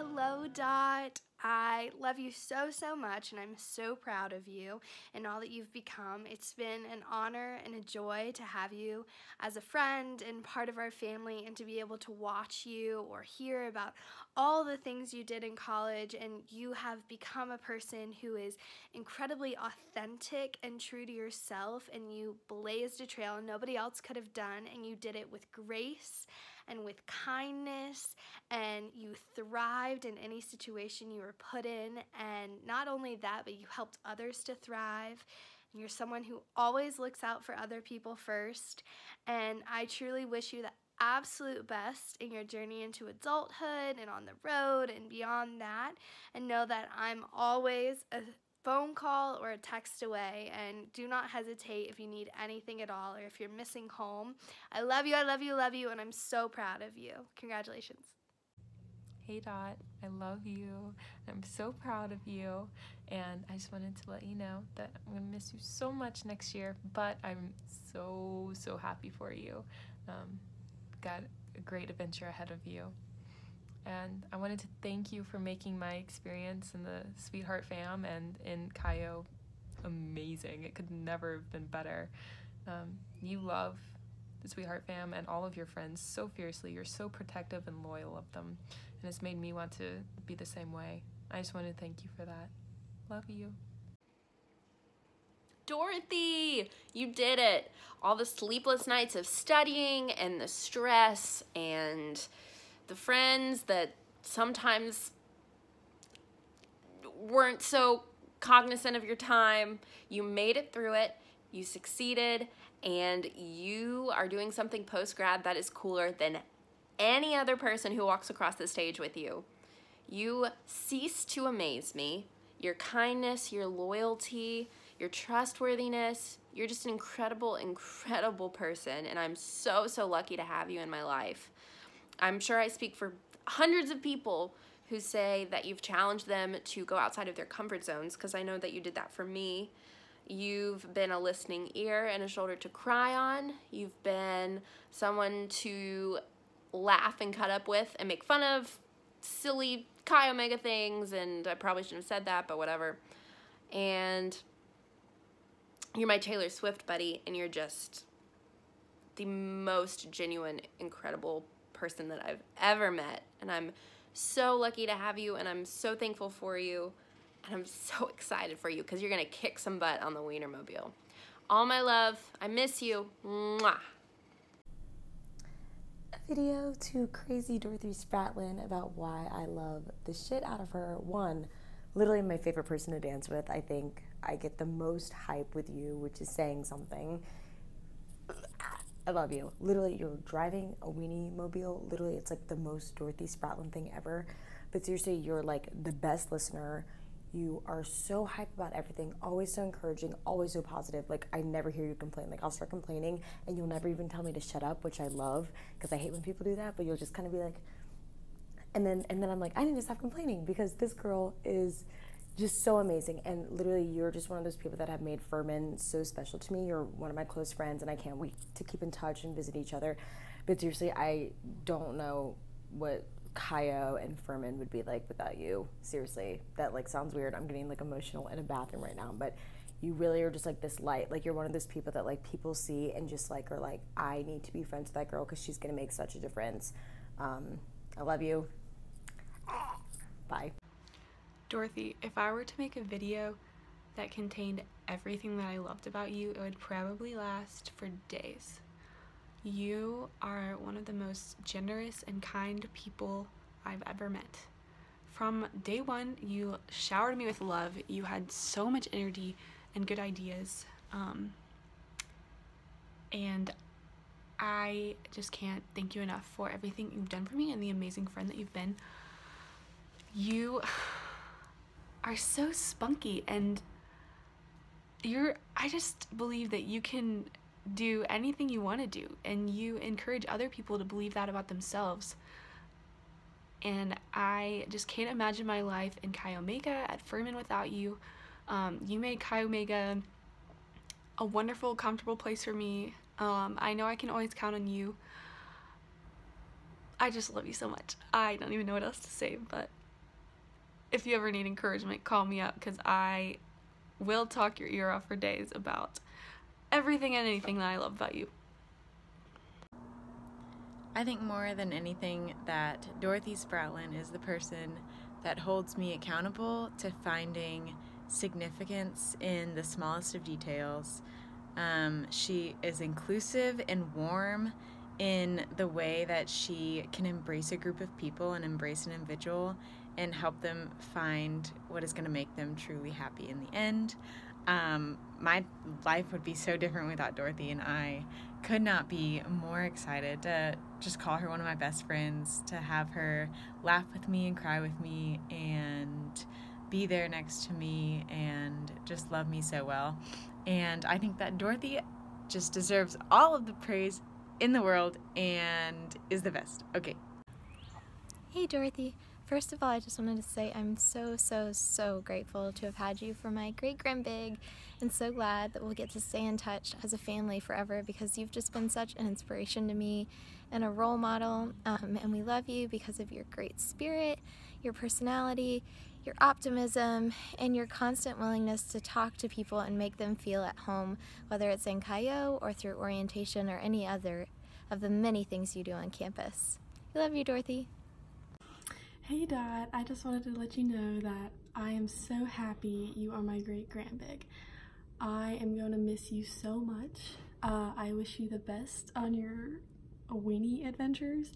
Hello, Dot. I love you so, so much, and I'm so proud of you and all that you've become. It's been an honor and a joy to have you as a friend and part of our family, and to be able to watch you or hear about all the things you did in college. And you have become a person who is incredibly authentic and true to yourself, and you blazed a trail nobody else could have done, and you did it with grace and with kindness, and you thrived in any situation you were put in. And not only that, but you helped others to thrive, and you're someone who always looks out for other people first. And I truly wish you the absolute best in your journey into adulthood and on the road and beyond that, and know that I'm always a phone call or a text away, and do not hesitate if you need anything at all or if you're missing home. I love you, I love you, love you, and I'm so proud of you. Congratulations. Hey Dot, I love you. I'm so proud of you, and I just wanted to let you know that I'm gonna miss you so much next year, but I'm so happy for you. Got a great adventure ahead of you. And I wanted to thank you for making my experience in the Sweetheart Fam and in CAIO amazing. It could never have been better. You love the Sweetheart Fam and all of your friends so fiercely. You're so protective and loyal of them, and it's made me want to be the same way. I just want to thank you for that. Love you. Dorothy, you did it. All the sleepless nights of studying and the stress and the friends that sometimes weren't so cognizant of your time. You made it through it. You succeeded, and you are doing something post-grad that is cooler than any other person who walks across the stage with you. You cease to amaze me. Your kindness, your loyalty, your trustworthiness, you're just an incredible, incredible person, and I'm so lucky to have you in my life. I'm sure I speak for hundreds of people who say that you've challenged them to go outside of their comfort zones, because I know that you did that for me. You've been a listening ear and a shoulder to cry on. You've been someone to laugh and cut up with and make fun of silly Chi Omega things, and I probably shouldn't have said that, but whatever. And you're my Taylor Swift buddy, and you're just the most genuine, incredible person that I've ever met, and I'm so lucky to have you, and I'm so thankful for you, and I'm so excited for you because you're gonna kick some butt on the Wienermobile. All my love. I miss you. Mwah. A video to crazy Dorothy Spratlin about why I love the shit out of her. One, literally my favorite person to dance with. I think I get the most hype with you, which is saying something. I love you. Literally, you're driving a Wienermobile. Literally, it's like the most Dorothy Spratlin thing ever. But seriously, you're like the best listener. You are so hype about everything, always so encouraging, always so positive. Like, I never hear you complain. Like, I'll start complaining, and you'll never even tell me to shut up, which I love, because I hate when people do that, but you'll just kind of be like, and then I'm like, I need to stop complaining, because this girl is just so amazing. And literally, you're just one of those people that have made Furman so special to me. You're one of my close friends, and I can't wait to keep in touch and visit each other. But seriously, I don't know what CAIO and Furman would be like without you. Seriously, that like sounds weird. I'm getting like emotional in a bathroom right now, but you really are just like this light. Like, you're one of those people that like people see and just like are like, I need to be friends with that girl because she's gonna make such a difference. I love you. Bye. Dorothy, if I were to make a video that contained everything that I loved about you, it would probably last for days. You are one of the most generous and kind people I've ever met. From day one, you showered me with love. You had so much energy and good ideas. And I just can't thank you enough for everything you've done for me and the amazing friend that you've been. You are so spunky, and I just believe that you can do anything you want to do, and you encourage other people to believe that about themselves. And I just can't imagine my life in Chi Omega at Furman without you. You made Chi Omega a wonderful, comfortable place for me. I know I can always count on you. I just love you so much. I don't even know what else to say, but if you ever need encouragement, call me up, because I will talk your ear off for days about everything and anything that I love about you. I think more than anything that Dorothy Spratlen is the person that holds me accountable to finding significance in the smallest of details. She is inclusive and warm in the way that she can embrace a group of people and embrace an individual and help them find what is going to make them truly happy in the end. My life would be so different without Dorothy, and I could not be more excited to just call her one of my best friends, to have her laugh with me and cry with me and be there next to me and just love me so well. And I think that Dorothy just deserves all of the praise in the world and is the best. Okay. Hey Dorothy, first of all, I just wanted to say I'm so grateful to have had you for my great grandbig, and so glad that we'll get to stay in touch as a family forever, because you've just been such an inspiration to me and a role model, and we love you because of your great spirit, your personality, your optimism, and your constant willingness to talk to people and make them feel at home, whether it's in Cayo or through orientation or any other of the many things you do on campus. We love you, Dorothy. Hey Dad, I just wanted to let you know that I am so happy you are my great grandbig. I am going to miss you so much. I wish you the best on your weenie adventures.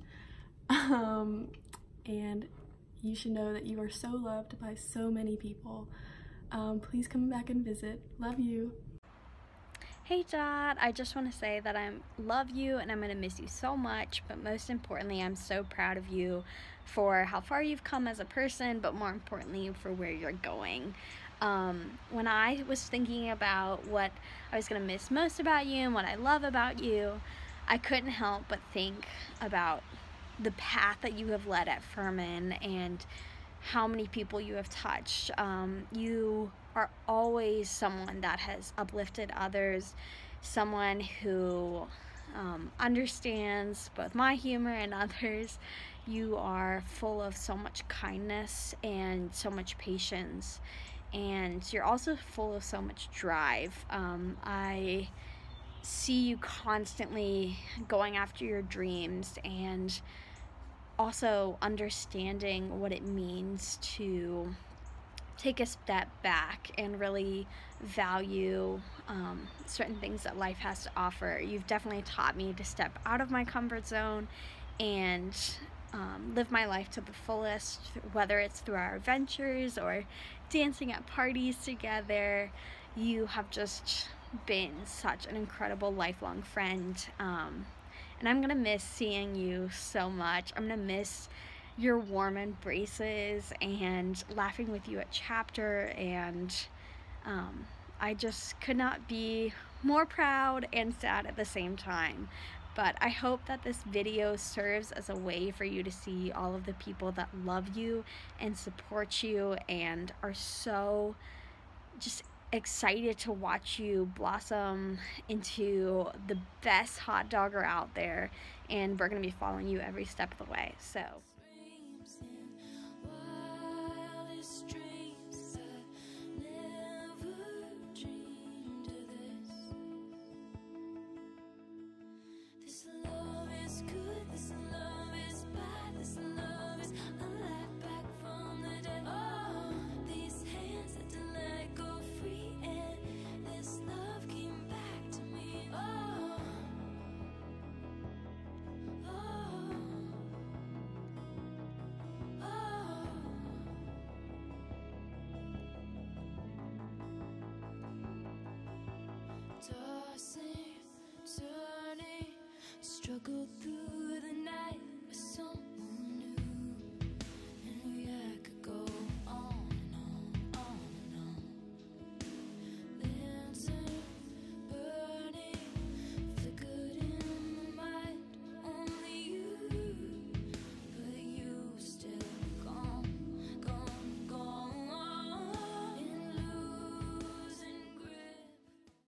And you should know that you are so loved by so many people. Please come back and visit. Love you. Hey Dad, I just want to say that I love you and I'm going to miss you so much, but most importantly, I'm so proud of you for how far you've come as a person, but more importantly, for where you're going. When I was thinking about what I was going to miss most about you and what I love about you, I couldn't help but think about the path that you have led at Furman and how many people you have touched. You are always someone that has uplifted others, someone who understands both my humor and others. You are full of so much kindness and so much patience, and you're also full of so much drive. I see you constantly going after your dreams and also understanding what it means to take a step back and really value certain things that life has to offer. You've definitely taught me to step out of my comfort zone and live my life to the fullest, whether it's through our adventures or dancing at parties together. You have just been such an incredible lifelong friend, and I'm gonna miss seeing you so much. I'm gonna miss your warm embraces and laughing with you at chapter, and I just could not be more proud and sad at the same time. But I hope that this video serves as a way for you to see all of the people that love you and support you and are so just excited to watch you blossom into the best hot dogger out there, and we're gonna be following you every step of the way. So